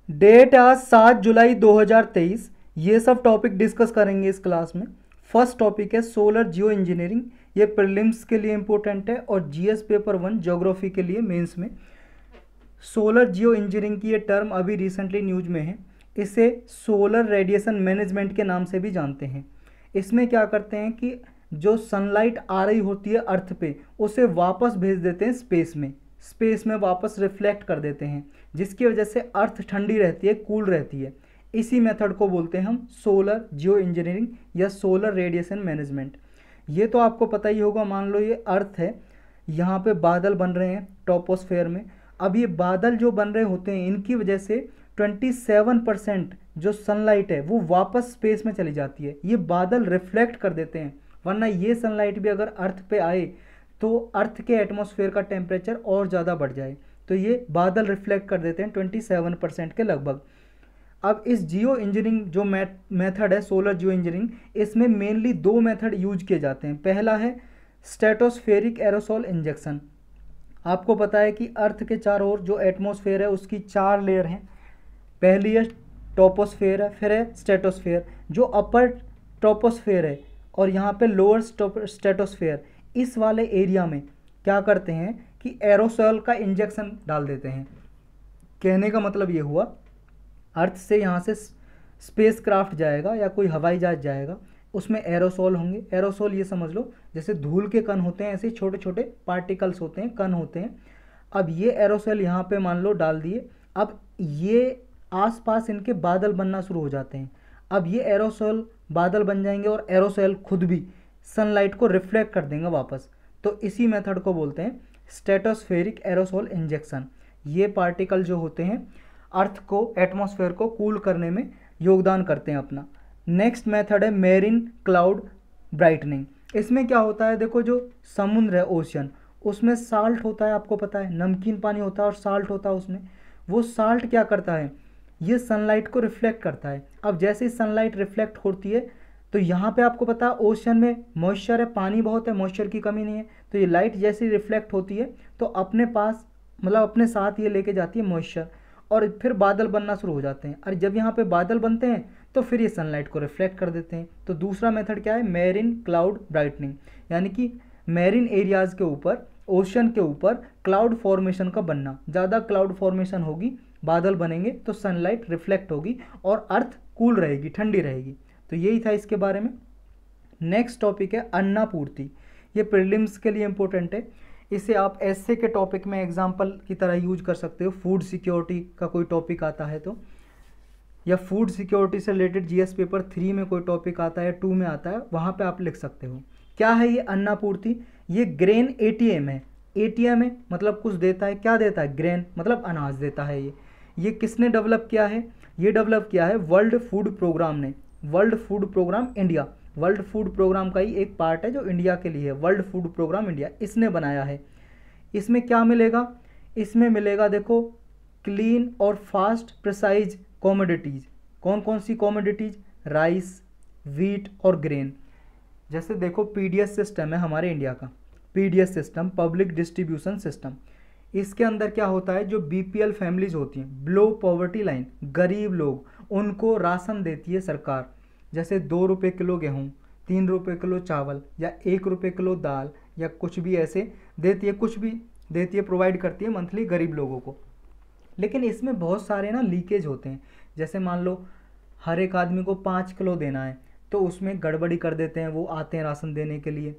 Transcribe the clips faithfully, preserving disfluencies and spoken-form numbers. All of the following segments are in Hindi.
डेट आज सात जुलाई दो हज़ार तेईस। ये सब टॉपिक डिस्कस करेंगे इस क्लास में। फर्स्ट टॉपिक है सोलर जियो इंजीनियरिंग। ये प्रीलिम्स के लिए इंपॉर्टेंट है और जीएस पेपर वन ज्योग्राफी के लिए मेंस में। सोलर जियो इंजीनियरिंग की ये टर्म अभी रिसेंटली न्यूज में है। इसे सोलर रेडिएशन मैनेजमेंट के नाम से भी जानते हैं। इसमें क्या करते हैं कि जो सनलाइट आ रही होती है अर्थ पे, उसे वापस भेज देते हैं स्पेस में स्पेस में वापस रिफ्लेक्ट कर देते हैं, जिसकी वजह से अर्थ ठंडी रहती है, कूल रहती है। इसी मेथड को बोलते हैं हम सोलर जियो इंजीनियरिंग या सोलर रेडिएशन मैनेजमेंट। ये तो आपको पता ही होगा। मान लो ये अर्थ है, यहाँ पे बादल बन रहे हैं टॉपोस्फेयर में। अब ये बादल जो बन रहे होते हैं, इनकी वजह से सत्ताईस परसेंट जो सनलाइट है वो वापस स्पेस में चली जाती है। ये बादल रिफ्लेक्ट कर देते हैं, वरना ये सनलाइट भी अगर अर्थ पे आए तो अर्थ के एटमॉस्फेयर का टेम्परेचर और ज़्यादा बढ़ जाए। तो ये बादल रिफ्लेक्ट कर देते हैं सत्ताईस परसेंट के लगभग। अब इस जियो इंजीनियरिंग जो मेथड है सोलर जियो इंजीनियरिंग, इसमें मेनली दो मेथड यूज किए जाते हैं। पहला है स्ट्रेटोस्फेरिक एरोसोल इंजेक्शन। आपको पता है कि अर्थ के चारों ओर जो एटमॉस्फेयर है उसकी चार लेयर हैं। पहली है टॉपोस्फेयर है, फिर है स्ट्रेटोस्फेयर। जो अपर टॉपोस्फेयर है और यहाँ पे लोअर स्ट्रेटोस्फेयर, इस वाले एरिया में क्या करते हैं कि एरोसोल का इंजेक्शन डाल देते हैं। कहने का मतलब ये हुआ, अर्थ से यहाँ से स्पेस क्राफ्ट जाएगा या कोई हवाई जहाज जाएगा, उसमें एरोसोल होंगे। एरोसोल ये समझ लो जैसे धूल के कण होते हैं, ऐसे छोटे छोटे पार्टिकल्स होते हैं, कण होते हैं। अब ये एरोसोल यहाँ पे मान लो डाल दिए। अब ये आसपास इनके बादल बनना शुरू हो जाते हैं। अब ये एरोसोल बादल बन जाएंगे और एरोसोल खुद भी सनलाइट को रिफ्लेक्ट कर देंगे वापस। तो इसी मेथड को बोलते हैं स्ट्रेटोस्फेरिक एरोसोल इंजेक्शन। ये पार्टिकल जो होते हैं अर्थ को, एटमॉस्फेयर को कूल करने में योगदान करते हैं अपना। नेक्स्ट मेथड है मेरीन क्लाउड ब्राइटनिंग। इसमें क्या होता है, देखो जो समुद्र है, ओशन, उसमें साल्ट होता है, आपको पता है नमकीन पानी होता है और साल्ट होता है उसमें। वो साल्ट क्या करता है, ये सनलाइट को रिफ्लेक्ट करता है। अब जैसे ही सनलाइट रिफ्लेक्ट होती है तो यहाँ पे आपको पता है ओशन में मॉइस्चर है, पानी बहुत है, मॉइस्चर की कमी नहीं है। तो ये लाइट जैसे रिफ्लेक्ट होती है तो अपने पास मतलब अपने साथ ये लेके जाती है मॉइस्चर, और फिर बादल बनना शुरू हो जाते हैं। और जब यहाँ पे बादल बनते हैं तो फिर ये सनलाइट को रिफ्लेक्ट कर देते हैं। तो दूसरा मेथड क्या है, मेरीन क्लाउड ब्राइटनिंग, यानी कि मेरीन एरियाज़ के ऊपर, ओशन के ऊपर क्लाउड फॉर्मेशन का बनना। ज़्यादा क्लाउड फॉर्मेशन होगी, बादल बनेंगे तो सनलाइट रिफ्लेक्ट होगी और अर्थ कूल रहेगी, ठंडी रहेगी। तो यही था इसके बारे में। नेक्स्ट टॉपिक है अन्नापूर्ति। ये प्रीलिम्स के लिए इंपॉर्टेंट है। इसे आप एसए के टॉपिक में एग्जाम्पल की तरह यूज कर सकते हो। फूड सिक्योरिटी का कोई टॉपिक आता है तो, या फूड सिक्योरिटी से रिलेटेड जीएस पेपर थ्री में कोई टॉपिक आता है, टू में आता है, वहाँ पे आप लिख सकते हो। क्या है ये अन्नापूर्ति? ये ग्रेन एटीएम है। एटीएम है मतलब कुछ देता है। क्या देता है? ग्रेन मतलब अनाज देता है। ये ये किसने डेवलप किया है? ये डेवलप किया है वर्ल्ड फूड प्रोग्राम ने। World food programme India, world food programme का ही एक पार्ट है जो इंडिया के लिए है। वर्ल्ड फूड प्रोग्राम इंडिया, इसने बनाया है। इसमें क्या मिलेगा? इसमें मिलेगा देखो क्लीन और फास्ट प्रिसाइज कॉमोडिटीज़। कौन कौन सी कॉमोडिटीज़? राइस, वीट और ग्रेन। जैसे देखो पीडीएस सिस्टम है हमारे इंडिया का, PDS system, public distribution system. इसके अंदर क्या होता है, जो बीपीएल फैमिलीज होती हैं, बिलो पॉवर्टी लाइन, गरीब लोग, उनको राशन देती है सरकार। जैसे दो रुपये किलो गेहूँ, तीन रुपये किलो चावल, या एक रुपये किलो दाल, या कुछ भी ऐसे देती है, कुछ भी देती है, प्रोवाइड करती है मंथली गरीब लोगों को। लेकिन इसमें बहुत सारे ना लीकेज होते हैं। जैसे मान लो हर एक आदमी को पाँच किलो देना है तो उसमें गड़बड़ी कर देते हैं। वो आते हैं राशन देने के लिए,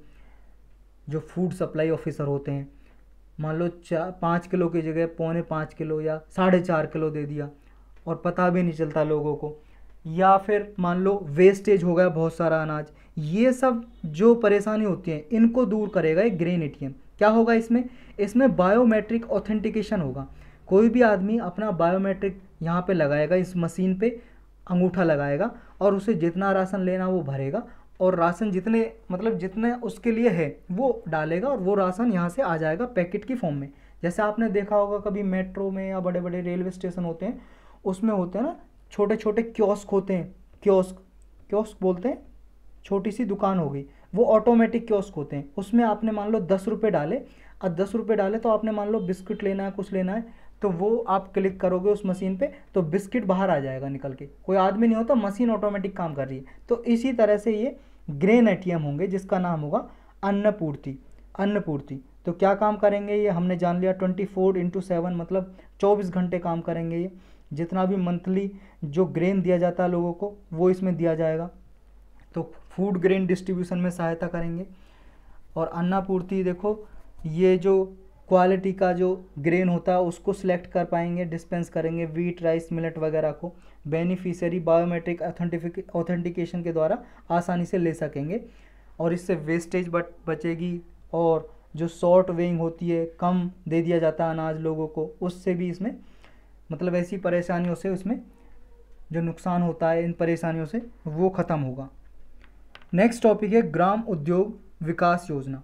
जो फूड सप्लाई ऑफिसर होते हैं, मान लो चार पाँच किलो की जगह पौने पाँच किलो या साढ़े चार किलो दे दिया और पता भी नहीं चलता लोगों को। या फिर मान लो वेस्टेज हो गया बहुत सारा अनाज। ये सब जो परेशानी होती है इनको दूर करेगा एक ग्रेन एटीएम। क्या होगा इसमें? इसमें बायोमेट्रिक ऑथेंटिकेशन होगा। कोई भी आदमी अपना बायोमेट्रिक यहाँ पे लगाएगा, इस मशीन पे अंगूठा लगाएगा और उसे जितना राशन लेना वो भरेगा, और राशन जितने मतलब जितने उसके लिए है वो डालेगा, और वो राशन यहाँ से आ जाएगा पैकेट की फॉर्म में। जैसे आपने देखा होगा कभी मेट्रो में या बड़े बड़े रेलवे स्टेशन होते हैं, उसमें होते हैं ना छोटे छोटे कियोस्क होते हैं, कियोस्क कियोस्क बोलते हैं, छोटी सी दुकान हो गई, वो ऑटोमेटिक कियोस्क होते हैं। उसमें आपने मान लो दस रुपये डाले, और दस रुपये डाले तो आपने मान लो बिस्कुट लेना है, कुछ लेना है, तो वो आप क्लिक करोगे उस मशीन पे तो बिस्किट बाहर आ जाएगा निकल के, कोई आदमी नहीं होता, मशीन ऑटोमेटिक काम कर रही है। तो इसी तरह से ये ग्रेन एटीएम होंगे जिसका नाम होगा अन्नपूर्ति। अन्नपूर्ति तो क्या काम करेंगे ये हमने जान लिया, ट्वेंटी फोर इंटू सेवन मतलब चौबीस घंटे काम करेंगे ये। जितना भी मंथली जो ग्रेन दिया जाता है लोगों को वो इसमें दिया जाएगा, तो फूड ग्रेन डिस्ट्रीब्यूशन में सहायता करेंगे। और अन्नपूर्ति देखो ये जो क्वालिटी का जो ग्रेन होता है उसको सिलेक्ट कर पाएंगे, डिस्पेंस करेंगे वीट, राइस, मिलेट वगैरह को। बेनिफिशियरी बायोमेट्रिक ऑथेंटिकेशन के द्वारा आसानी से ले सकेंगे और इससे वेस्टेज बच बचेगी, और जो शॉर्ट वेइंग होती है, कम दे दिया जाता है अनाज लोगों को, उससे भी इसमें मतलब ऐसी परेशानियों से उसमें जो नुकसान होता है इन परेशानियों से वो ख़त्म होगा। नेक्स्ट टॉपिक है ग्राम उद्योग विकास योजना।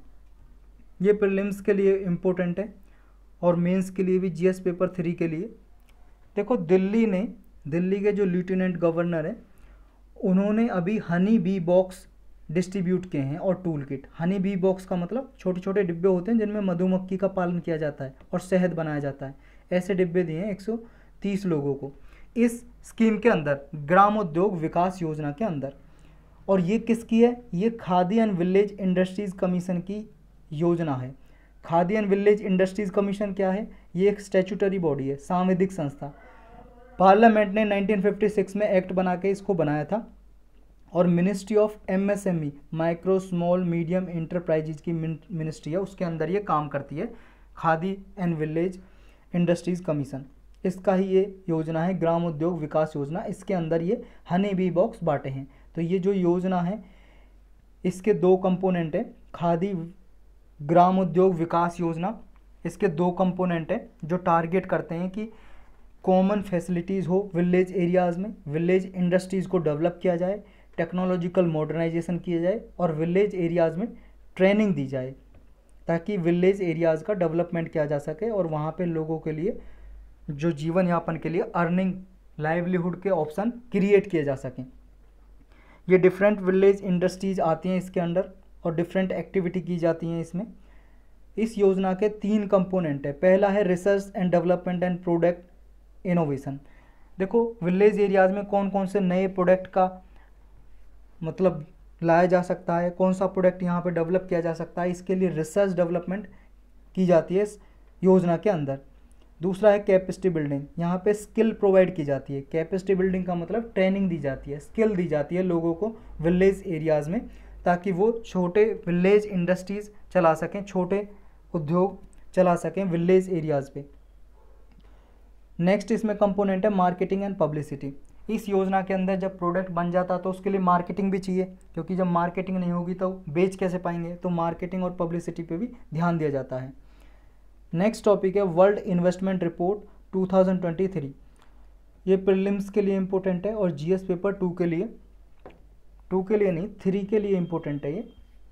ये प्रीलिम्स के लिए इम्पोर्टेंट है और मेंस के लिए भी, जीएस पेपर थ्री के लिए। देखो दिल्ली ने, दिल्ली के जो लेफ्टिनेंट गवर्नर है उन्होंने अभी हनी बी बॉक्स डिस्ट्रीब्यूट किए हैं और tool kit. Honey bee box का मतलब छोटे छोटे डिब्बे होते हैं जिनमें मधुमक्खी का पालन किया जाता है और शहद बनाया जाता है, ऐसे डिब्बे दिए हैं एक सौ तीस लोगों को इस स्कीम के अंदर, ग्राम उद्योग विकास योजना के अंदर। और ये किसकी है? ये Khadi and village industries commission की योजना है। Khadi and village industries commission क्या है? ये एक स्टैट्यूटरी बॉडी है, सांविधिक संस्था। पार्लियामेंट ने नाइनटीन फिफ्टी सिक्स में एक्ट बना के इसको बनाया था और ministry of MSME, micro small medium enterprises की मिनिस्ट्री है, उसके अंदर ये काम करती है, Khadi and village industries commission. इसका ही ये योजना है ग्राम उद्योग विकास योजना। इसके अंदर ये हनी बी बॉक्स बांटे हैं। तो ये जो योजना है इसके दो कंपोनेंट है, खादी ग्राम उद्योग विकास योजना, इसके दो कंपोनेंट है जो टारगेट करते हैं कि कॉमन फैसिलिटीज़ हो विलेज एरियाज़ में, विलेज इंडस्ट्रीज़ को डेवलप किया जाए, टेक्नोलॉजिकल मॉडर्नाइजेशन किया जाए और विलेज एरियाज़ में ट्रेनिंग दी जाए ताकि विलेज एरियाज़ का डेवलपमेंट किया जा सके और वहाँ पे लोगों के लिए जो जीवन यापन के लिए अर्निंग, लाइवलीहुड के ऑप्शन क्रिएट किए जा सकें। ये डिफरेंट विलेज इंडस्ट्रीज़ आती हैं इसके अंडर और डिफरेंट एक्टिविटी की जाती हैं इसमें। इस योजना के तीन कंपोनेंट है। पहला है research and development and product innovation. देखो विलेज एरियाज़ में कौन कौन से नए प्रोडक्ट का मतलब लाया जा सकता है, कौन सा प्रोडक्ट यहाँ पे डेवलप किया जा सकता है, इसके लिए रिसर्च डेवलपमेंट की जाती है इस योजना के अंदर। दूसरा है कैपेसिटी बिल्डिंग, यहाँ पे स्किल प्रोवाइड की जाती है। कैपेसिटी बिल्डिंग का मतलब ट्रेनिंग दी जाती है, स्किल दी जाती है लोगों को विलेज एरियाज़ में ताकि वो छोटे विलेज इंडस्ट्रीज़ चला सकें, छोटे उद्योग चला सकें विलेज एरियाज़ पे। नेक्स्ट इसमें कंपोनेंट है मार्केटिंग एंड पब्लिसिटी। इस योजना के अंदर जब प्रोडक्ट बन जाता तो उसके लिए मार्केटिंग भी चाहिए, क्योंकि जब मार्केटिंग नहीं होगी तो बेच कैसे पाएंगे, तो मार्केटिंग और पब्लिसिटी पे भी ध्यान दिया जाता है। नेक्स्ट टॉपिक है world investment report two thousand twenty three. ये प्रीलिम्स के लिए इम्पोर्टेंट है और जीएस पेपर टू के लिए, टू के लिए नहीं थ्री के लिए इम्पोर्टेंट है ये।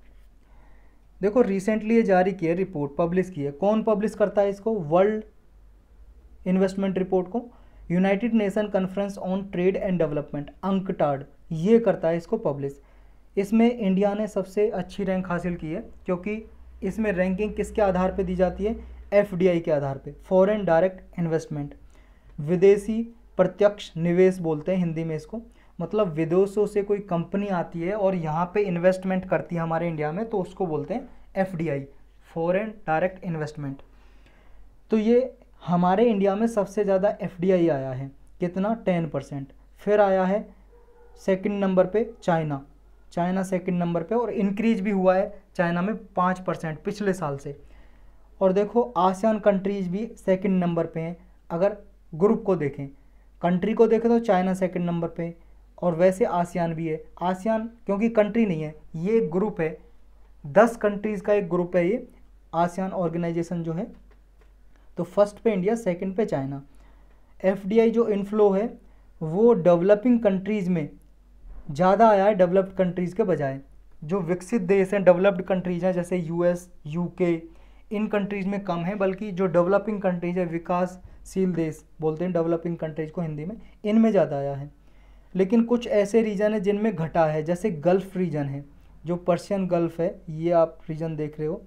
देखो रिसेंटली ये जारी की है रिपोर्ट, पब्लिश की है। कौन पब्लिश करता है इसको? वर्ल्ड इन्वेस्टमेंट रिपोर्ट को United Nation conference on trade and development, UNCTAD, ये करता है इसको पब्लिश। इसमें इंडिया ने सबसे अच्छी रैंक हासिल की है क्योंकि इसमें रैंकिंग किसके आधार पे दी जाती है? एफडीआई के आधार पे, फॉरेन डायरेक्ट इन्वेस्टमेंट, विदेशी प्रत्यक्ष निवेश बोलते हैं हिंदी में इसको। मतलब विदेशों से कोई कंपनी आती है और यहाँ पे इन्वेस्टमेंट करती है हमारे इंडिया में, तो उसको बोलते हैं एफडीआई, फॉरेन डायरेक्ट इन्वेस्टमेंट। तो ये हमारे इंडिया में सबसे ज़्यादा एफडीआई आया है, कितना? Ten percent. फिर आया है सेकंड नंबर पे चाइना, चाइना सेकंड नंबर पे, और इंक्रीज भी हुआ है चाइना में पाँच परसेंट पिछले साल से। और देखो आसियान कंट्रीज भी सेकंड नंबर पे हैं। अगर ग्रुप को देखें, कंट्री को देखें तो चाइना सेकंड नंबर पे, और वैसे आसियान भी है। आसियान क्योंकि कंट्री नहीं है, ये एक ग्रुप है, दस कंट्रीज़ का एक ग्रुप है ये आसियान ऑर्गेनाइजेशन जो है। तो फर्स्ट पे इंडिया, सेकंड पे चाइना। एफडीआई जो इनफ्लो है वो डेवलपिंग कंट्रीज़ में ज़्यादा आया है डेवलप्ड कंट्रीज़ के बजाय। जो विकसित देश हैं, डेवलप्ड कंट्रीज़ हैं जैसे यूएस, यूके, इन कंट्रीज़ में कम है, बल्कि जो डेवलपिंग कंट्रीज़ है, विकासशील देश बोलते हैं डेवलपिंग कंट्रीज़ को हिंदी में, इनमें ज़्यादा आया है। लेकिन कुछ ऐसे रीजन है जिनमें घटा है, जैसे गल्फ़ रीजन है, जो पर्शियन गल्फ़ है, ये आप रीजन देख रहे हो,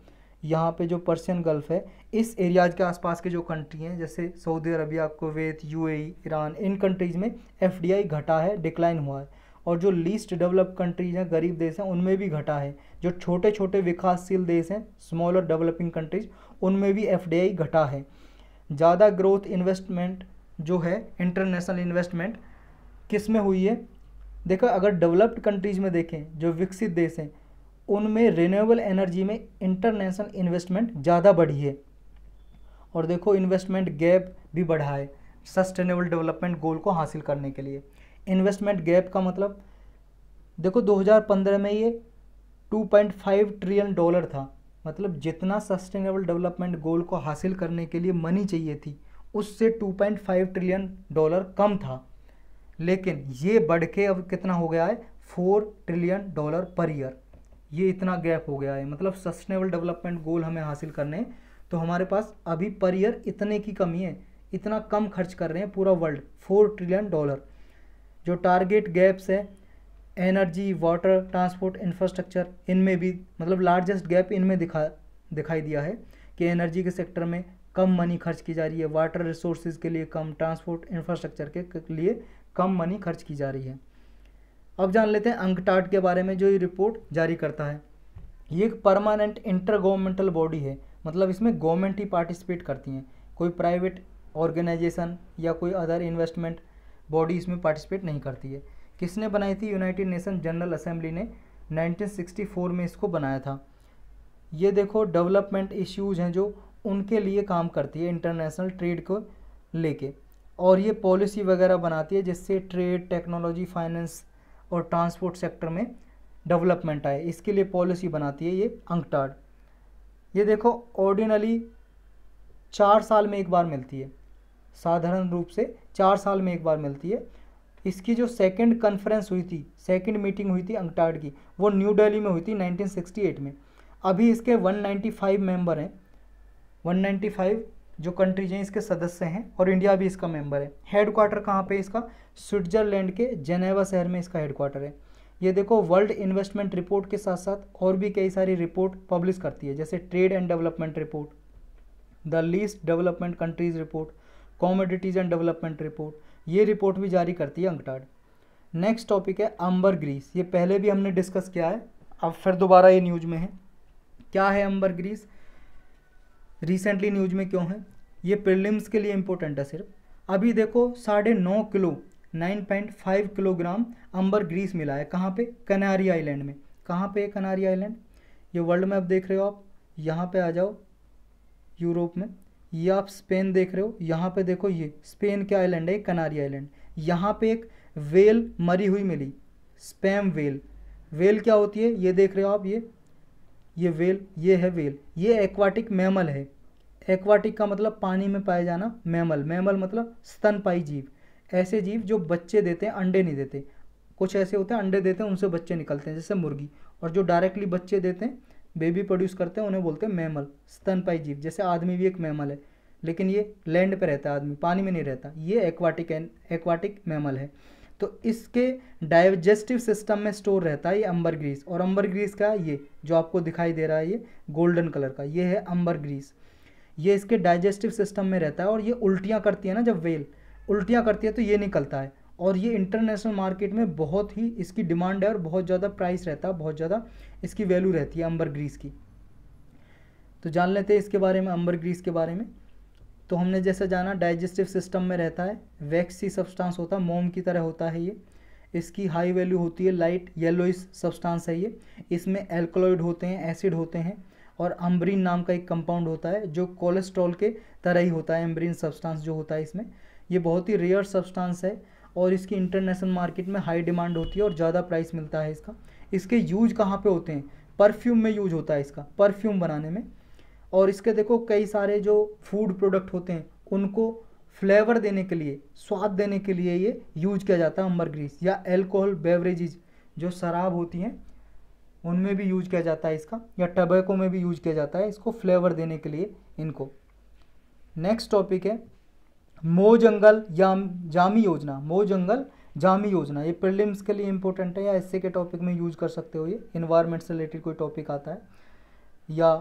यहाँ पे जो पर्शियन गल्फ है, इस एरियाज के आसपास के जो कंट्री हैं जैसे Saudi Arabia, Kuwait, UAE, Iran, इन कंट्रीज़ में एफडीआई घटा है, डिक्लाइन हुआ है। और जो लीस्ट डेवलप्ड कंट्रीज हैं, गरीब देश हैं, उनमें भी घटा है। जो छोटे छोटे विकासशील देश हैं, स्मॉलर डेवलपिंग कंट्रीज, उनमें भी एफडीआई घटा है। ज़्यादा ग्रोथ इन्वेस्टमेंट जो है, इंटरनेशनल इन्वेस्टमेंट किस में हुई है? देखो, अगर डेवलप्ड कंट्रीज़ में देखें, जो विकसित देश हैं, उनमें रिन्यूएबल एनर्जी में इंटरनेशनल इन्वेस्टमेंट ज़्यादा बढ़ी है। और देखो, इन्वेस्टमेंट गैप भी बढ़ा है सस्टेनेबल डेवलपमेंट गोल को हासिल करने के लिए। इन्वेस्टमेंट गैप का मतलब देखो, दो हज़ार पंद्रह में ये two point five trillion dollar था। मतलब जितना सस्टेनेबल डेवलपमेंट गोल को हासिल करने के लिए मनी चाहिए थी, उससे two point five trillion dollar कम था। लेकिन ये बढ़ के अब कितना हो गया है? Four trillion dollar per year. ये इतना गैप हो गया है। मतलब सस्टेनेबल डेवलपमेंट गोल हमें हासिल करने, तो हमारे पास अभी पर ईयर इतने की कमी है, इतना कम खर्च कर रहे हैं पूरा वर्ल्ड, फोर ट्रिलियन डॉलर। जो टारगेट गैप्स है, एनर्जी, वाटर, ट्रांसपोर्ट, इंफ्रास्ट्रक्चर, इनमें भी मतलब लार्जेस्ट गैप इनमें दिखा दिखाई दिया है कि एनर्जी के सेक्टर में कम मनी खर्च की जा रही है, वाटर रिसोर्सेज के लिए कम, ट्रांसपोर्ट इंफ्रास्ट्रक्चर के लिए कम मनी खर्च की जा रही है। अब जान लेते हैं अंकटाड के बारे में, जो ये रिपोर्ट जारी करता है। ये एक परमानेंट इंटर गवर्नमेंटल बॉडी है। मतलब इसमें गवर्नमेंट ही पार्टिसिपेट करती हैं, कोई प्राइवेट ऑर्गेनाइजेशन या कोई अदर इन्वेस्टमेंट बॉडी इसमें पार्टिसिपेट नहीं करती है। किसने बनाई थी? यूनाइटेड नेशन जनरल असेंबली ने नाइनटीन सिक्सटी फोर में इसको बनाया था। ये देखो, डेवलपमेंट इश्यूज हैं जो उनके लिए काम करती है, इंटरनेशनल ट्रेड को लेके, और ये पॉलिसी वगैरह बनाती है जिससे ट्रेड, टेक्नोलॉजी, फाइनेंस और ट्रांसपोर्ट सेक्टर में डेवलपमेंट आए। इसके लिए पॉलिसी बनाती है ये अंकटाड। ये देखो, ऑर्डिनली चार साल में एक बार मिलती है, साधारण रूप से चार साल में एक बार मिलती है। इसकी जो सेकंड कॉन्फ्रेंस हुई थी, सेकंड मीटिंग हुई थी अंकटाड की, वो न्यू दिल्ली में हुई थी नाइनटीन सिक्सटी एट में। अभी इसके वन नाइंटी फाइव मेंबर हैं, वन नाइंटी फाइव जो कंट्रीज हैं इसके सदस्य हैं, और इंडिया भी इसका मेंबर है। हेडक्वार्टर कहाँ पे इसका? स्विट्जरलैंड के जेनेवा शहर में इसका हेडक्वार्टर है। ये देखो, वर्ल्ड इन्वेस्टमेंट रिपोर्ट के साथ साथ और भी कई सारी रिपोर्ट पब्लिश करती है, जैसे trade and development report, the least development countries report, commodities and development report, ये रिपोर्ट भी जारी करती है अंकटाड। नेक्स्ट टॉपिक है अंबर ग्रीस। ये पहले भी हमने डिस्कस किया है, अब फिर दोबारा ये न्यूज में है। क्या है अंबर ग्रीस? रिसेंटली न्यूज में क्यों है? ये प्रीलिम्स के लिए इंपॉर्टेंट है सिर्फ। अभी देखो, साढ़े नौ kilo nine point five kilogram ambergris मिला है। कहाँ पे? कनारी आइलैंड में। कहाँ पे है कनारी आइलैंड? ये वर्ल्ड मैप देख रहे हो आप, यहाँ पे आ जाओ, यूरोप में। ये आप स्पेन देख रहे हो, यहाँ पे देखो, ये स्पेन के आइलैंड है, कनारी आइलैंड। यहाँ पे एक वेल मरी हुई मिली, स्पैम वेल। वेल क्या होती है? ये देख रहे हो आप, ये ये वेल, ये है वेल। ये एक्वाटिक मैमल है। एक्वाटिक का मतलब पानी में पाए जाना, मैमल, मैमल मतलब स्तनपायी जीव। ऐसे जीव जो बच्चे देते हैं, अंडे नहीं देते। कुछ ऐसे होते हैं अंडे देते हैं, उनसे बच्चे निकलते हैं, जैसे मुर्गी। और जो डायरेक्टली बच्चे देते हैं, बेबी प्रोड्यूस करते हैं, उन्हें बोलते हैं मैमल, स्तनपायी जीव। जैसे आदमी भी एक मैमल है, लेकिन ये लैंड पे रहता है, आदमी पानी में नहीं रहता। ये एक्वाटिक एक्वाटिक मैमल है। तो इसके डाइजेस्टिव सिस्टम में स्टोर रहता है ये अंबर ग्रीस। और अंबर ग्रीस का ये जो आपको दिखाई दे रहा है, ये गोल्डन कलर का, ये है अंबर ग्रीस। ये इसके डाइजेस्टिव सिस्टम में रहता है, और ये उल्टियाँ करती है ना, जब वेल उल्टियाँ करती है तो ये निकलता है। और ये इंटरनेशनल मार्केट में बहुत ही इसकी डिमांड है, और बहुत ज़्यादा प्राइस रहता है, बहुत ज़्यादा इसकी वैल्यू रहती है अंबर ग्रीस की। तो जान लेते हैं इसके बारे में, अंबर ग्रीस के बारे में। तो हमने जैसे जाना, डाइजेस्टिव सिस्टम में रहता है, वैक्सी सब्सटेंस होता है, मोम की तरह होता है ये। इसकी हाई वैल्यू होती है, लाइट येलोइश सब्सटेंस है ये। इसमें एल्कलॉइड होते हैं, एसिड होते हैं, और अम्ब्रीन नाम का एक कंपाउंड होता है जो कोलेस्ट्रॉल के तरह ही होता है। अम्ब्रीन सब्सटेंस जो होता है इसमें, ये बहुत ही रेयर सब्सटेंस है, और इसकी इंटरनेशनल मार्केट में हाई डिमांड होती है और ज़्यादा प्राइस मिलता है इसका। इसके यूज कहाँ पे होते हैं? परफ्यूम में यूज होता है इसका, परफ्यूम बनाने में। और इसके देखो, कई सारे जो फूड प्रोडक्ट होते हैं उनको फ्लेवर देने के लिए, स्वाद देने के लिए ये यूज किया जाता है अंबर ग्रीस। या एल्कोहल बेवरेजेज, जो शराब होती हैं, उनमें भी यूज किया जाता है इसका, या टबैको में भी यूज किया जाता है इसको फ्लेवर देने के लिए इनको। नेक्स्ट टॉपिक है मो जंगल या जामी योजना। मो जंगल जामी योजना, ये प्रीलिम्स के लिए इंपॉर्टेंट है, या एसए के टॉपिक में यूज कर सकते हो। ये इन्वायरमेंट से रिलेटेड कोई टॉपिक आता है, या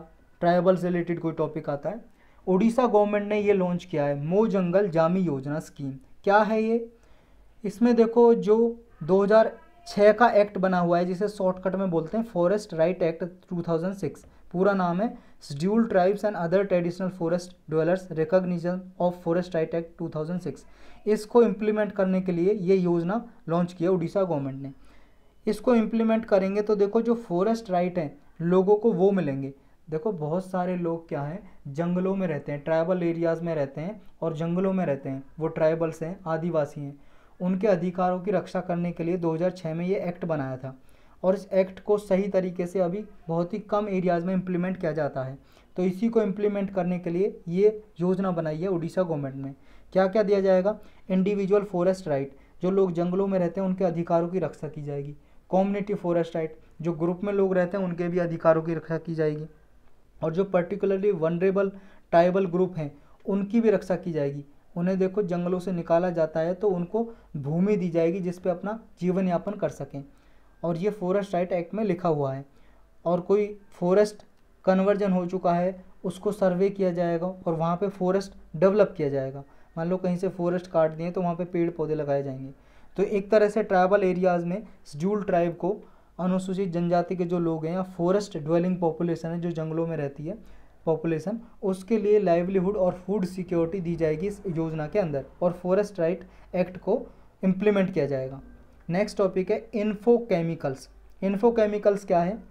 ट्राइबल से रिलेटेड कोई टॉपिक आता है। उड़ीसा गवर्नमेंट ने ये लॉन्च किया है मो जंगल जामी योजना स्कीम। क्या है ये? इसमें देखो जो दो हज़ार छह का एक्ट बना हुआ है जिसे शॉर्टकट में बोलते हैं फॉरेस्ट राइट एक्ट दो हज़ार छह, पूरा नाम है scheduled tribes and other traditional forest dwellers recognition of forest right act दो हज़ार छह। इसको इम्प्लीमेंट करने के लिए ये योजना लॉन्च की है उड़ीसा गवर्नमेंट ने। इसको इम्प्लीमेंट करेंगे तो देखो जो फॉरेस्ट राइट हैं लोगों को वो मिलेंगे। देखो बहुत सारे लोग क्या हैं, जंगलों में रहते हैं, ट्राइबल एरियाज़ में रहते हैं और जंगलों में रहते हैं, वो ट्राइबल्स हैं, आदिवासी हैं। उनके अधिकारों की रक्षा करने के लिए दो हज़ार छह में ये एक्ट बनाया था और इस एक्ट को सही तरीके से अभी बहुत ही कम एरियाज़ में इम्प्लीमेंट किया जाता है। तो इसी को इम्प्लीमेंट करने के लिए ये योजना बनाई है उड़ीसा गवर्नमेंट ने। क्या क्या दिया जाएगा? इंडिविजुअल फॉरेस्ट राइट, जो लोग जंगलों में रहते हैं उनके अधिकारों की रक्षा की जाएगी। कम्युनिटी फॉरेस्ट राइट, जो ग्रुप में लोग रहते हैं उनके भी अधिकारों की रक्षा की जाएगी। और जो पर्टिकुलरली वनरेबल ट्राइबल ग्रुप हैं उनकी भी रक्षा की जाएगी। उन्हें देखो जंगलों से निकाला जाता है तो उनको भूमि दी जाएगी जिस पे अपना जीवन यापन कर सकें, और ये फॉरेस्ट राइट एक्ट में लिखा हुआ है। और कोई फॉरेस्ट कन्वर्जन हो चुका है उसको सर्वे किया जाएगा और वहाँ पे फॉरेस्ट डेवलप किया जाएगा। मान लो कहीं से फॉरेस्ट काट दिए तो वहाँ पे पेड़ पौधे लगाए जाएंगे। तो एक तरह से ट्राइबल एरियाज़ में शेड्यूल्ड ट्राइब को, अनुसूचित जनजाति के जो लोग हैं या फॉरेस्ट ड्वेलिंग पॉपुलेशन है जो जंगलों में रहती है पॉपुलेशन, उसके लिए लाइवलीहुड और फूड सिक्योरिटी दी जाएगी इस योजना के अंदर और फॉरेस्ट राइट एक्ट को इम्प्लीमेंट किया जाएगा। नेक्स्ट टॉपिक है इन्फो केमिकल्स। इन्फो केमिकल्स क्या है?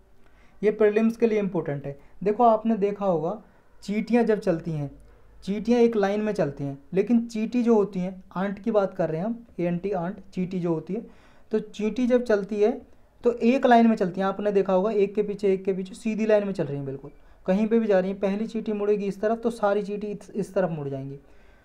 ये प्रीलिम्स के लिए इम्पोर्टेंट है। देखो आपने देखा होगा चींटियाँ जब चलती हैं, चींटियाँ एक लाइन में चलती हैं, लेकिन चींटी जो होती हैं, आंट की बात कर रहे हैं हम, ए एन टी आंट, चींटी जो होती है, तो चींटी जब चलती है तो एक लाइन में चलती हैं। आपने देखा होगा एक के पीछे एक के पीछे सीधी लाइन में चल रही हैं, बिल्कुल कहीं पे भी जा रही हैं। पहली चींटी मुड़ेगी इस तरफ तो सारी चींटी इस तरफ मुड़ जाएंगी।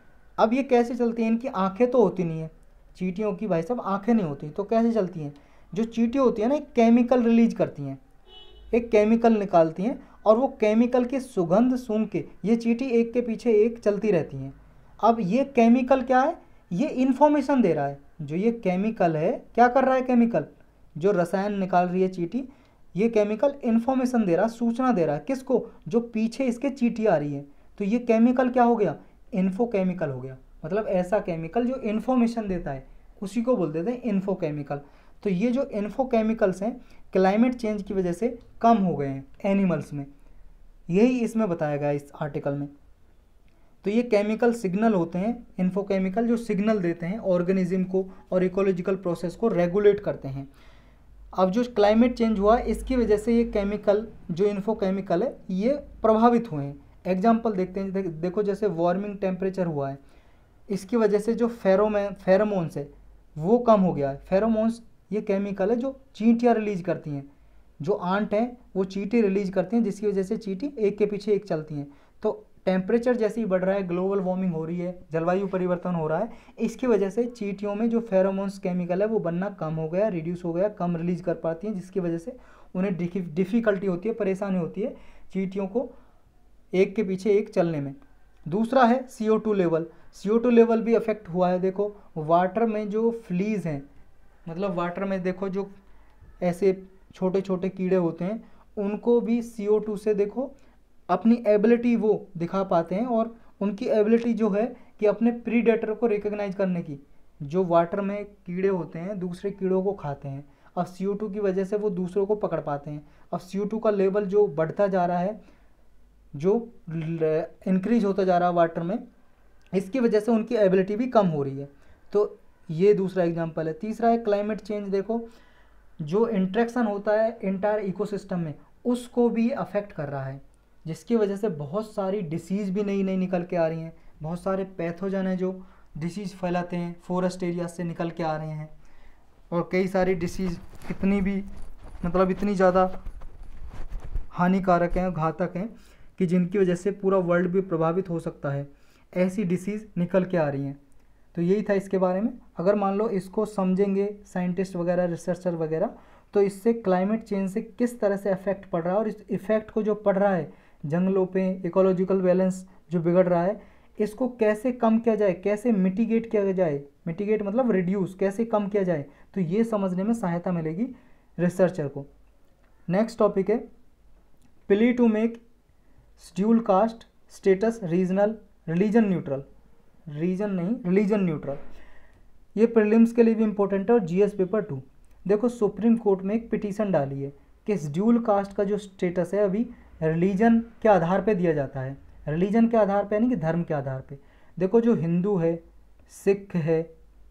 अब ये कैसे चलती हैं? इनकी आंखें तो होती नहीं है, चींटियों की भाई साहब आंखें नहीं होती, तो कैसे चलती हैं? जो चींटी होती है ना, एक केमिकल रिलीज करती हैं, एक केमिकल निकालती हैं और वो केमिकल की सुगंध सूंघ के ये चींटी एक के पीछे एक चलती रहती हैं। अब ये केमिकल क्या है? ये इन्फॉर्मेशन दे रहा है। जो ये केमिकल है क्या कर रहा है? केमिकल जो रसायन निकाल रही है चींटी, ये केमिकल इन्फॉर्मेशन दे रहा है, सूचना दे रहा है। किसको? जो पीछे इसके चींटी आ रही है। तो ये केमिकल क्या हो गया? इन्फो केमिकल हो गया। मतलब ऐसा केमिकल जो इन्फॉर्मेशन देता है उसी को बोल देते हैं इन्फो केमिकल। तो ये जो इन्फो केमिकल्स हैं क्लाइमेट चेंज की वजह से कम हो गए हैं एनिमल्स में, यही इसमें बताया गया है इस आर्टिकल में। तो ये केमिकल सिग्नल होते हैं, इन्फो केमिकल, जो सिग्नल देते हैं ऑर्गेनिज्म को और इकोलॉजिकल प्रोसेस को रेगुलेट करते हैं। अब जो क्लाइमेट चेंज हुआ इसकी वजह से ये केमिकल, जो इन्फो केमिकल है, ये प्रभावित हुए हैं। एग्जाम्पल देखते हैं, देख, देखो जैसे वार्मिंग टेम्परेचर हुआ है, इसकी वजह से जो फेरोमोन फेरोमोन्स है वो कम हो गया है। फेरोमोन्स ये केमिकल है जो चींटियाँ रिलीज करती हैं, जो आंट हैं वो चींटी रिलीज करती हैं, जिसकी वजह से चींटी एक के पीछे एक चलती हैं। तो टेम्परेचर जैसे ही बढ़ रहा है, ग्लोबल वार्मिंग हो रही है, जलवायु परिवर्तन हो रहा है, इसकी वजह से चींटियों में जो फेरोमोन्स केमिकल है वो बनना कम हो गया, रिड्यूस हो गया, कम रिलीज कर पाती हैं, जिसकी वजह से उन्हें डिफ़िकल्टी होती है, परेशानी होती है चींटियों को एक के पीछे एक चलने में। दूसरा है C O two level. C O two level भी अफेक्ट हुआ है। देखो वाटर में जो फ्लीज हैं, मतलब वाटर में देखो जो ऐसे छोटे छोटे कीड़े होते हैं, उनको भी सी ओ टू से देखो अपनी एबिलिटी वो दिखा पाते हैं, और उनकी एबिलिटी जो है कि अपने प्रीडेटर को रिकग्नाइज करने की। जो वाटर में कीड़े होते हैं दूसरे कीड़ों को खाते हैं, अब सी ओ टू की वजह से वो दूसरों को पकड़ पाते हैं। अब सी ओ टू का लेवल जो बढ़ता जा रहा है, जो इंक्रीज होता जा रहा है वाटर में, इसकी वजह से उनकी एबिलिटी भी कम हो रही है। तो ये दूसरा एग्जांपल है। तीसरा है क्लाइमेट चेंज। देखो जो इंट्रैक्शन होता है इंटायर इकोसिस्टम में, उसको भी अफेक्ट कर रहा है, जिसकी वजह से बहुत सारी डिसीज़ भी नई नई निकल के आ रही हैं। बहुत सारे पैथोजन हैं जो डिसीज़ फैलाते हैं, फॉरेस्ट एरिया से निकल के आ रहे हैं, और कई सारी डिसीज़ इतनी भी मतलब इतनी ज़्यादा हानिकारक हैं, घातक हैं, कि जिनकी वजह से पूरा वर्ल्ड भी प्रभावित हो सकता है। ऐसी डिसीज़ निकल के आ रही हैं। तो यही था इसके बारे में। अगर मान लो इसको समझेंगे साइंटिस्ट वगैरह, रिसर्चर वगैरह, तो इससे क्लाइमेट चेंज से किस तरह से इफेक्ट पड़ रहा है, और इस इफेक्ट को जो पड़ रहा है जंगलों पे, इकोलॉजिकल बैलेंस जो बिगड़ रहा है, इसको कैसे कम किया जाए, कैसे मिटिगेट किया जाए, मिटिगेट मतलब रिड्यूस, कैसे कम किया जाए, तो ये समझने में सहायता मिलेगी रिसर्चर को। नेक्स्ट टॉपिक है plea to make schedule caste status regional, religion neutral, region नहीं रिलीजन न्यूट्रल। ये प्रीलिम्स के लिए भी इंपॉर्टेंट है और जीएस पेपर टू। देखो सुप्रीम कोर्ट में एक पिटीशन डाली है कि शेड्यूल कास्ट का जो स्टेटस है अभी रिलीजन के आधार पे दिया जाता है। रिलीजन के आधार पे यानी कि धर्म के आधार पे। देखो जो हिंदू है, सिख है,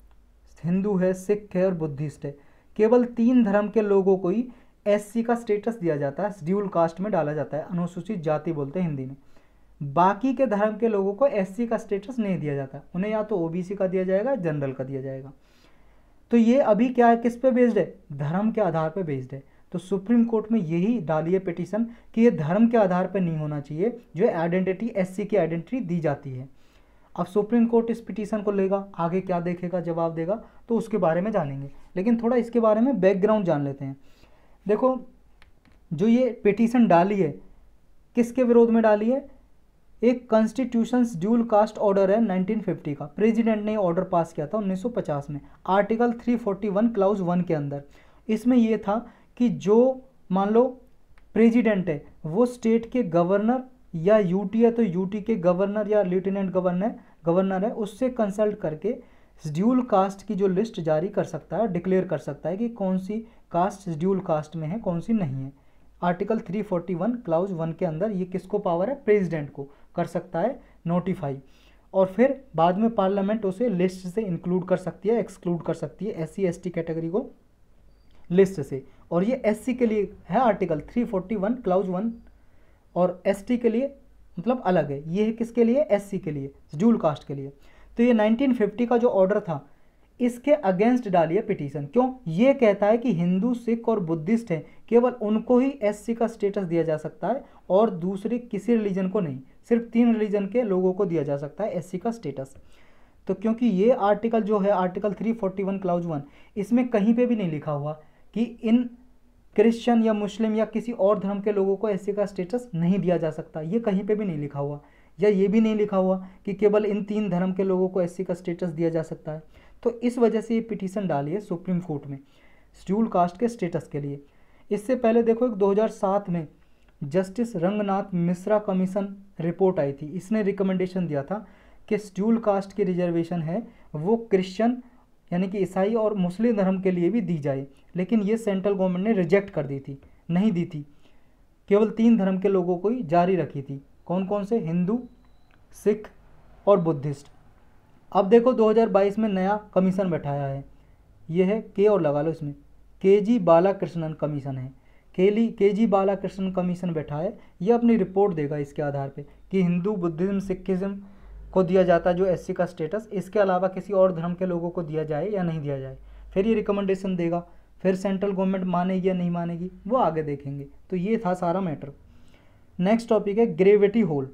हिंदू है, सिख है और बुद्धिस्ट है, केवल तीन धर्म के लोगों को ही एससी का स्टेटस दिया जाता है, शेड्यूल कास्ट में डाला जाता है, अनुसूचित जाति बोलते हैं हिंदी में। बाकी के धर्म के लोगों को एससी का स्टेटस नहीं दिया जाता, उन्हें या तो ओबीसी का दिया जाएगा, जनरल का दिया जाएगा। तो ये अभी क्या है, किस पे बेस्ड है, धर्म के आधार पे बेस्ड है। तो सुप्रीम कोर्ट में यही डाली है पिटीशन कि ये धर्म के आधार पे नहीं होना चाहिए, जो आइडेंटिटी एससी की आइडेंटिटी दी जाती है। अब सुप्रीम कोर्ट इस पिटीशन को लेगा, आगे क्या देखेगा, जवाब देगा, तो उसके बारे में जानेंगे। लेकिन थोड़ा इसके बारे में बैकग्राउंड जान लेते हैं। देखो जो ये पिटीशन डाली है किसके विरोध में डाली है, एक कॉन्स्टिट्यूशन शेड्यूल कास्ट ऑर्डर है नाइनटीन फिफ्टी का, प्रेसिडेंट ने ऑर्डर पास किया था उन्नीस सौ पचास में, article three forty one clause one के अंदर। इसमें यह था कि जो मान लो प्रेसिडेंट है वो स्टेट के गवर्नर या यूटी है तो यूटी के गवर्नर या लेफ्टिनेंट गवर्नर गवर्नर है उससे कंसल्ट करके शेड्यूल कास्ट की जो लिस्ट जारी कर सकता है, डिक्लेयर कर सकता है कि कौन सी कास्ट शेड्यूल कास्ट में है, कौन सी नहीं है। Article three forty one clause one के अंदर ये किसको पावर है, प्रेसिडेंट को कर सकता है नोटिफाई, और फिर बाद में पार्लियामेंट उसे लिस्ट से इंक्लूड कर सकती है, एक्सक्लूड कर सकती है S C S T category को लिस्ट से। और ये एस सी के लिए है article three forty one clause one, और एस टी के लिए मतलब अलग है, ये है किसके लिए, एस सी के लिए, शेड्यूल कास्ट के लिए। तो ये नाइनटीन फिफ्टी का जो ऑर्डर था इसके अगेंस्ट डाली है पिटीशन। क्यों, ये कहता है कि हिंदू, सिख और बुद्धिस्ट हैं, केवल उनको ही एससी का स्टेटस दिया जा सकता है और दूसरे किसी रिलीजन को नहीं, सिर्फ तीन रिलीजन के लोगों को दिया जा सकता है एससी का स्टेटस। तो क्योंकि ये आर्टिकल जो है article three forty one clause one, इसमें कहीं पे भी नहीं लिखा हुआ कि इन क्रिश्चियन या मुस्लिम या किसी और धर्म के लोगों को एससी का स्टेटस नहीं दिया जा सकता, ये कहीं पे भी नहीं लिखा हुआ। या ये भी नहीं लिखा हुआ कि केवल इन तीन धर्म के लोगों को एससी का स्टेटस दिया जा सकता है। तो इस वजह से ये पिटीशन डाली है सुप्रीम कोर्ट में शेड्यूल कास्ट के स्टेटस के लिए। इससे पहले देखो एक दो हज़ार सात में justice Ranganath Mishra commission report आई थी, इसने रिकमेंडेशन दिया था कि शेड्यूल कास्ट की रिजर्वेशन है वो क्रिश्चियन यानी कि ईसाई और मुस्लिम धर्म के लिए भी दी जाए, लेकिन ये सेंट्रल गवर्नमेंट ने रिजेक्ट कर दी थी, नहीं दी थी, केवल तीन धर्म के लोगों को ही जारी रखी थी। कौन कौन से, हिंदू, सिख और बुद्धिस्ट। अब देखो दो हज़ार बाईस में नया कमीशन बैठाया है, ये है के और लगा लो इसमें, के जी बालाकृष्णन कमीशन है, केली के जी बालाकृष्णन कमीशन बैठा है। ये अपनी रिपोर्ट देगा इसके आधार पे कि हिंदू, बुद्धिज्म, सिखिज्म को दिया जाता है जो एससी का स्टेटस, इसके अलावा किसी और धर्म के लोगों को दिया जाए या नहीं दिया जाए। फिर ये रिकमेंडेशन देगा, फिर सेंट्रल गवर्नमेंट मानेगी या नहीं मानेगी वो आगे देखेंगे। तो ये था सारा मैटर। नेक्स्ट टॉपिक है ग्रेविटी होल।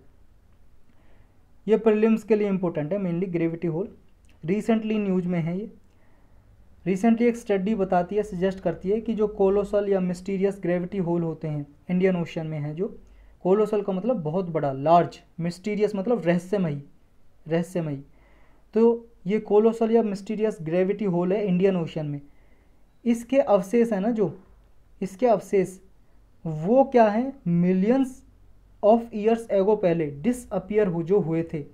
ये प्रीलिम्स के लिए इंपॉर्टेंट है mainly, gravity hole. Recently news में है ये। रिसेंटली एक स्टडी बताती है, सजेस्ट करती है कि जो कोलोसल या मिस्टीरियस ग्रेविटी होल होते हैं इंडियन ओशन में है, जो कोलोसल का मतलब बहुत बड़ा, लार्ज, मिस्टीरियस मतलब रहस्यमयी, रहस्यमयी। तो ये कोलोसल या मिस्टीरियस ग्रेविटी होल है इंडियन ओशन में। इसके अवशेष है ना, जो इसके अवशेष वो क्या है, मिलियंस ऑफ ईयर्स एगो पहले डिसअपियर हो जो हुए थे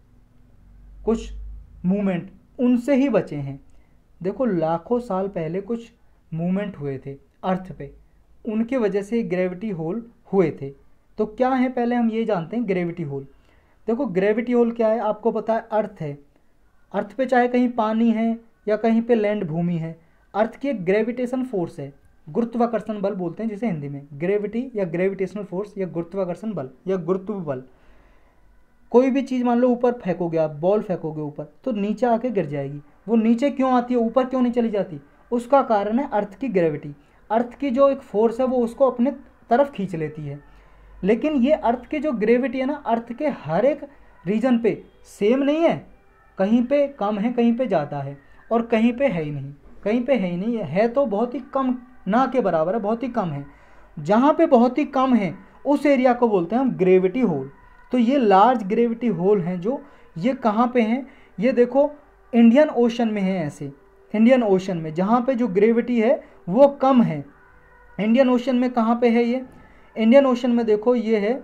कुछ मूवमेंट, उनसे ही बचे हैं। देखो लाखों साल पहले कुछ मूवमेंट हुए थे अर्थ पे, उनके वजह से ग्रेविटी होल हुए थे। तो क्या है, पहले हम ये जानते हैं ग्रेविटी होल। देखो ग्रेविटी होल क्या है, आपको पता है अर्थ है, अर्थ पे चाहे कहीं पानी है या कहीं पे लैंड भूमि है, अर्थ की एक ग्रेविटेशन फोर्स है, गुरुत्वाकर्षण बल बोलते हैं जिसे हिंदी में, ग्रेविटी या ग्रेविटेशनल फोर्स या गुरुत्वाकर्षण बल या गुरुत्व बल। कोई भी चीज़ मान लो ऊपर फेंकोगे आप, बॉल फेंकोगे ऊपर तो नीचे आके गिर जाएगी। वो नीचे क्यों आती है, ऊपर क्यों नहीं चली जाती, उसका कारण है अर्थ की ग्रेविटी। अर्थ की जो एक फोर्स है वो उसको अपने तरफ खींच लेती है। लेकिन ये अर्थ की जो ग्रेविटी है ना, अर्थ के हर एक रीजन पे सेम नहीं है, कहीं पे कम है, कहीं पे ज़्यादा है और कहीं पे है ही नहीं, कहीं पे है ही नहीं, है तो बहुत ही कम, ना के बराबर है, बहुत ही कम है। जहाँ पे बहुत ही कम है उस एरिया को बोलते हैं हम ग्रेविटी होल। तो ये लार्ज ग्रेविटी होल हैं जो, ये कहाँ पे हैं, ये देखो इंडियन ओशन में है, ऐसे इंडियन ओशन में जहाँ पे जो ग्रेविटी है वो कम है। इंडियन ओशन में कहाँ पे है ये, इंडियन ओशन में देखो ये है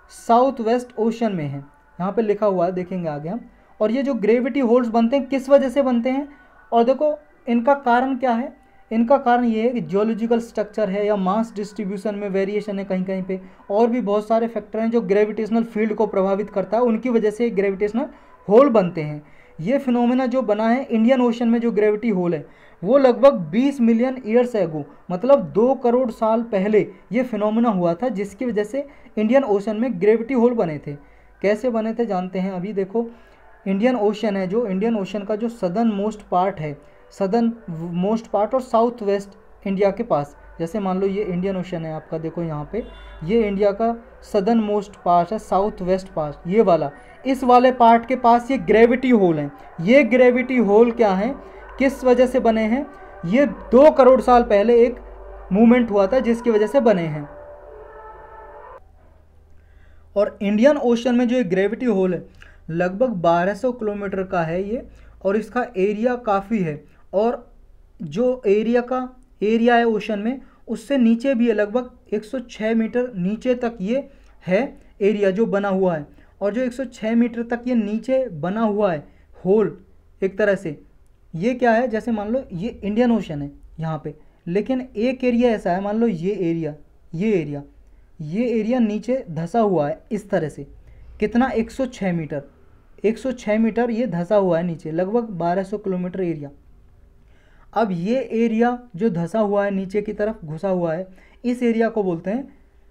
साउथ वेस्ट ओशन में है, यहाँ पे लिखा हुआ है, देखेंगे आगे हम। और ये जो ग्रेविटी होल्स बनते हैं किस वजह से बनते हैं, और देखो इनका कारण क्या है, इनका कारण ये है कि जियोलॉजिकल स्ट्रक्चर है या मास डिस्ट्रीब्यूशन में वेरिएशन है कहीं कहीं पे, और भी बहुत सारे फैक्टर हैं जो ग्रेविटेशनल फील्ड को प्रभावित करता है, उनकी वजह से ग्रेविटेशनल होल बनते हैं। ये फिनोमेना जो बना है इंडियन ओशन में, जो ग्रेविटी होल है वो लगभग बीस मिलियन ईयर्स एगो, मतलब दो करोड़ साल पहले ये फिनोमेना हुआ था, जिसकी वजह से इंडियन ओशन में ग्रेविटी होल बने थे। कैसे बने थे जानते हैं अभी। देखो इंडियन ओशन है, जो इंडियन ओशन का जो सदर्न मोस्ट पार्ट है, सदर्न मोस्ट पार्ट और साउथ वेस्ट इंडिया के पास, जैसे मान लो ये इंडियन ओशन है आपका, देखो यहाँ पे ये इंडिया का सदर्न मोस्ट पार्ट है, साउथ वेस्ट पार्ट ये वाला, इस वाले पार्ट के पास ये ग्रेविटी होल है। ये ग्रेविटी होल क्या है, किस वजह से बने हैं, ये दो करोड़ साल पहले एक मूवमेंट हुआ था जिसकी वजह से बने हैं। और इंडियन ओशन में जो ये ग्रेविटी होल है लगभग बारह सौ किलोमीटर का है ये, और इसका एरिया काफ़ी है, और जो एरिया का एरिया है ओशन में उससे नीचे भी है, लगभग एक सौ छह मीटर नीचे तक ये है एरिया जो बना हुआ है। और जो एक सौ छह मीटर तक ये नीचे बना हुआ है होल, एक तरह से ये क्या है, जैसे मान लो ये इंडियन ओशन है यहाँ पे, लेकिन एक एरिया ऐसा है, मान लो ये एरिया ये एरिया ये एरिया नीचे धंसा हुआ है इस तरह से, कितना एक सौ छह मीटर एक सौ छह मीटर ये धंसा हुआ है नीचे, लगभग बारह सौ किलोमीटर एरिया। अब ये एरिया जो धंसा हुआ है नीचे की तरफ घुसा हुआ है, इस एरिया को बोलते हैं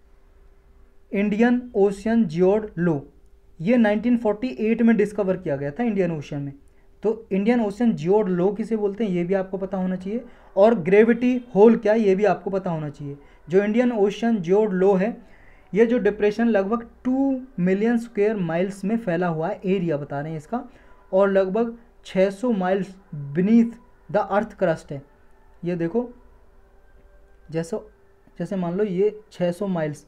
इंडियन ओशियन जियोड लो। ये नाइनटीन फोर्टी एट में डिस्कवर किया गया था इंडियन ओशन में। तो इंडियन ओशन जियोड लो किसे बोलते हैं ये भी आपको पता होना चाहिए, और ग्रेविटी होल क्या ये भी आपको पता होना चाहिए। जो इंडियन ओशन जियोड लो है, ये जो डिप्रेशन लगभग टू मिलियन स्क्वायर माइल्स में फैला हुआ है, एरिया बता रहे हैं इसका, और लगभग छह सौ miles beneath the earth crust है। ये देखो जैसे जैसे मान लो ये छह सौ माइल्स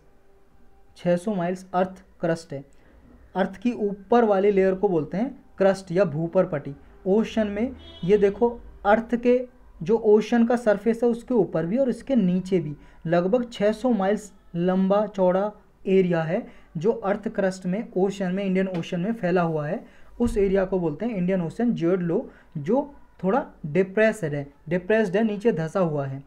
छह सौ माइल्स अर्थ क्रस्ट है। अर्थ की ऊपर वाली लेयर को बोलते हैं क्रस्ट या भूपर पट्टी। ओशन में ये देखो अर्थ के जो ओशन का सरफेस है उसके ऊपर भी और इसके नीचे भी लगभग छह सौ माइल्स लंबा चौड़ा एरिया है जो अर्थ क्रस्ट में ओशन में इंडियन ओशन में फैला हुआ है। उस एरिया को बोलते हैं इंडियन ओशन जियोड लो, जो थोड़ा डिप्रेस्ड है डिप्रेस्ड है नीचे धंसा हुआ है।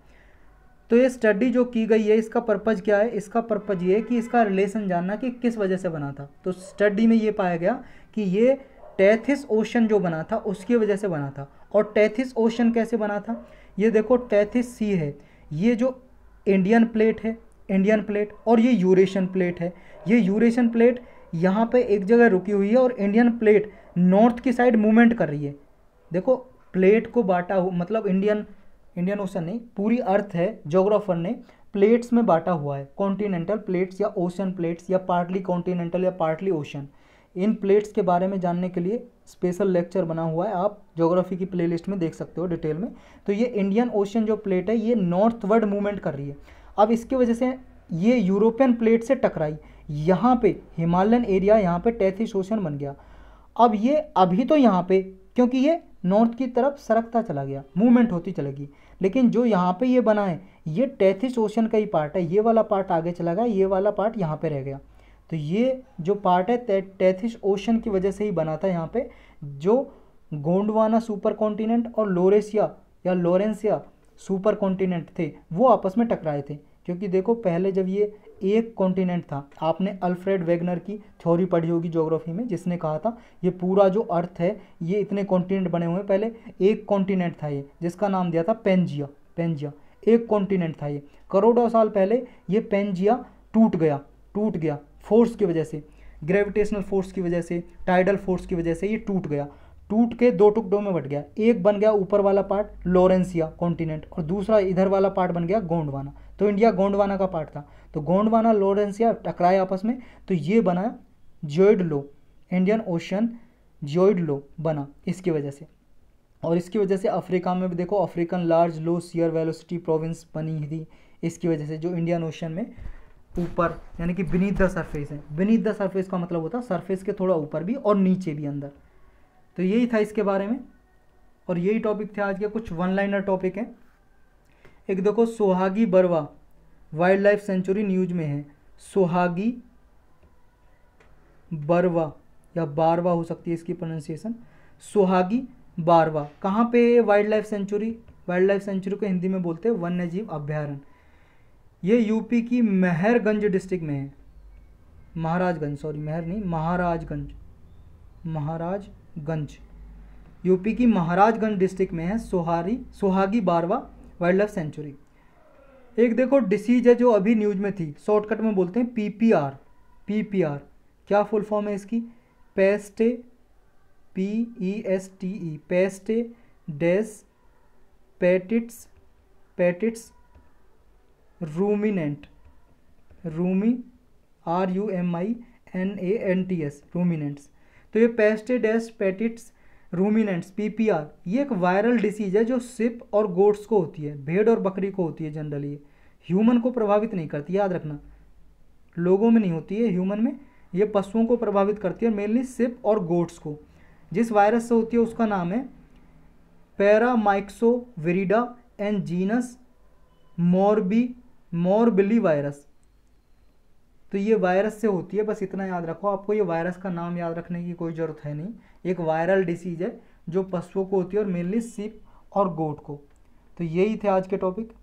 तो ये स्टडी जो की गई है इसका पर्पज़ क्या है, इसका पर्पज़ ये है कि इसका रिलेशन जानना कि किस वजह से बना था। तो स्टडी में ये पाया गया कि ये टेथिस ओशन जो बना था उसकी वजह से बना था। और टेथिस ओशन कैसे बना था, ये देखो टेथिस सी है, ये जो इंडियन प्लेट है इंडियन प्लेट और ये यूरेशियन प्लेट है। ये यूरेशियन प्लेट यहाँ पे एक जगह रुकी हुई है और इंडियन प्लेट नॉर्थ की साइड मूवमेंट कर रही है। देखो प्लेट को बांटा हो मतलब इंडियन इंडियन ओशन नहीं, पूरी अर्थ है, जोग्राफर ने प्लेट्स में बांटा हुआ है, कॉन्टिनेंटल प्लेट्स या ओशन प्लेट्स या पार्टली कॉन्टिनेंटल या पार्टली ओशन। इन प्लेट्स के बारे में जानने के लिए स्पेशल लेक्चर बना हुआ है, आप ज्योग्राफी की प्लेलिस्ट में देख सकते हो डिटेल में। तो ये इंडियन ओशन जो प्लेट है ये नॉर्थवर्ड मूवमेंट कर रही है। अब इसकी वजह से ये यूरोपियन प्लेट से टकराई, यहाँ पे हिमालयन एरिया यहाँ पे टेथिस ओशन बन गया। अब ये अभी तो यहाँ पे क्योंकि ये नॉर्थ की तरफ सरकता चला गया, मूवमेंट होती चलेगी, लेकिन जो यहाँ पे ये बना है ये टेथिस ओशन का ही पार्ट है। ये वाला पार्ट आगे चला गया, ये वाला पार्ट यहाँ पे रह गया। तो ये जो पार्ट है टे, टेथिस ओशन की वजह से ही बना था। यहाँ पे जो गोंडवाना सुपर कॉन्टिनेंट और लोरेशिया या लोरेंसिया सुपर कॉन्टिनेंट थे वो आपस में टकराए थे। क्योंकि देखो पहले जब ये एक कॉन्टिनेंट था, आपने अल्फ्रेड वेगनर की थ्योरी पढ़ी होगी ज्योग्राफी में, जिसने कहा था ये पूरा जो अर्थ है ये इतने कॉन्टिनेंट बने हुए हैं। पहले एक कॉन्टिनेंट था ये जिसका नाम दिया था पेंजिया। पेंजिया एक कॉन्टिनेंट था ये। करोड़ों साल पहले ये पेंजिया टूट गया टूट गया फोर्स की वजह से, ग्रेविटेशनल फोर्स की वजह से, टाइडल फोर्स की वजह से ये टूट गया। टूट के दो टुकड़ों में बट गया। एक बन गया ऊपर वाला पार्ट लोरेंसिया कॉन्टिनेंट और दूसरा इधर वाला पार्ट बन गया गोंडवाना। तो इंडिया गोंडवाना का पार्ट था। तो गोंडवाना लोरेंसिया टकराए आपस में, तो ये बना geoid low, Indian ocean geoid low बना इसकी वजह से। और इसकी वजह से अफ्रीका में भी देखो African large low shear velocity province बनी थी इसकी वजह से, जो इंडियन ओशन में ऊपर यानी कि बीनीथ द सरफेस है। बीनीथ द सरफेस का मतलब होता है सरफेस के थोड़ा ऊपर भी और नीचे भी अंदर। तो यही था इसके बारे में और यही टॉपिक थे आज के। कुछ वन लाइनर टॉपिक हैं। एक देखो Sohagi Barwa wildlife sanctuary news में है। सोहागी बरवा या बारवा हो सकती है इसकी प्रोनाउंसिएशन। सुहागी बारवा कहाँ पे wildlife sanctuary, wildlife sanctuary को हिंदी में बोलते हैं वन्य जीव अभ्यारण्य। ये यूपी की मेहरगंज डिस्ट्रिक्ट में है, महाराजगंज, सॉरी मेहर नहीं, महाराजगंज, महाराजगंज यूपी की महाराजगंज डिस्ट्रिक्ट में है सोहारी सुहागी बारवा वाइल्ड लाइफ सेंचुरी। एक देखो डिसीज है जो अभी न्यूज में थी, शॉर्टकट में बोलते हैं पीपीआर। पीपीआर क्या फुल फॉर्म है इसकी? Peste, P E S T E, peste des petits, petits ruminant, rumi R U M I N A N T S, ruminants. तो ये पेस्टे डेस पेटिट्स रूमिनेंट्स पीपीआर ये एक वायरल डिसीज है जो सिप और गोट्स को होती है, भेड़ और बकरी को होती है जनरली। ह्यूमन को प्रभावित नहीं करती, याद रखना, लोगों में नहीं होती है, ह्यूमन में, ये पशुओं को प्रभावित करती है, मेनली सिप और गोट्स को। जिस वायरस से होती है उसका नाम है paramyxoviridae and genus morbi morbillivirus. तो ये वायरस से होती है, बस इतना याद रखो। आपको ये वायरस का नाम याद रखने की कोई ज़रूरत है नहीं। एक वायरल डिसीज है जो पशुओं को होती है और मेनली सिप और गोट को। तो यही थे आज के टॉपिक।